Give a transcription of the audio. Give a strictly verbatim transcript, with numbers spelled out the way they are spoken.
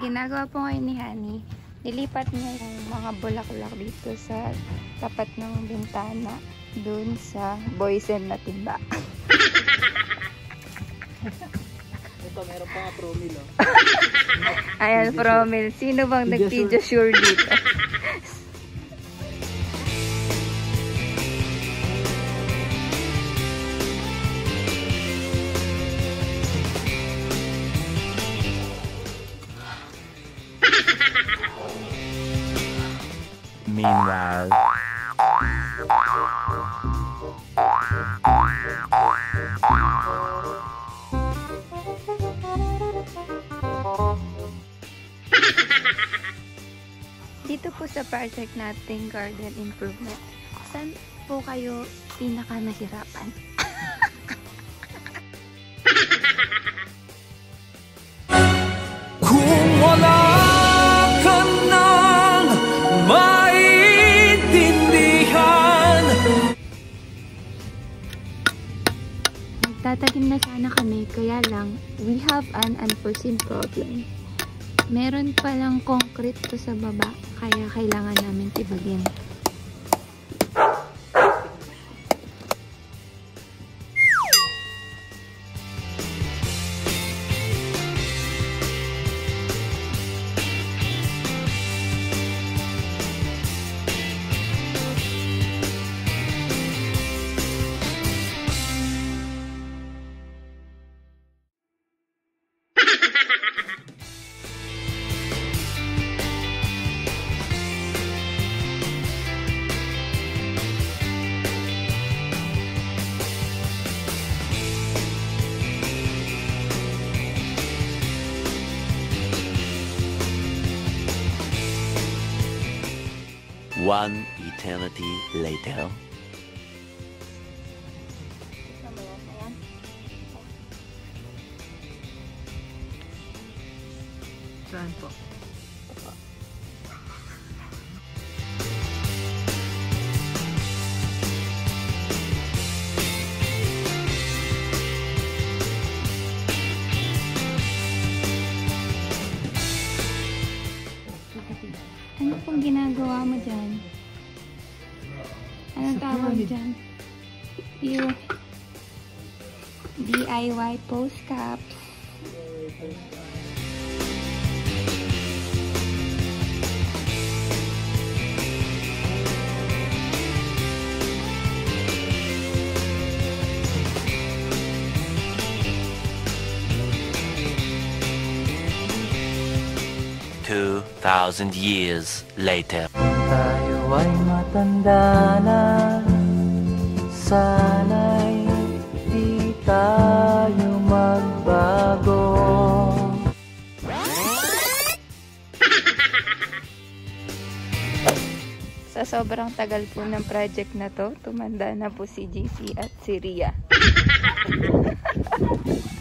ginagawa po ngayon ni Honey, nilipat niya yung mga bulaklak dito sa tapat ng bintana dun sa boysen na timba. Ito, meron pa nga promil, oh. Ayan, promil. Sino bang nag-Pediasure dito? Meanwhile, dito po sa project nating garden improvement, saan po kayo pinaka nahirapan? Kung wala ka nang maintindihan. Nagtatanim na sana kami, kaya lang we have an unforeseen problem. Meron palang concrete to sa baba, kaya kailangan namin tibagin. one eternity later. Saan po? Ano pong ginagawa mo dyan? Anong tawag dyan? Yung D I Y post caps. Two thousand years later. Tayo ay matanda na, sana'y di tayo magbago. Sa sobrang tagal po ng project na to, tumanda na po si J C at si Ria.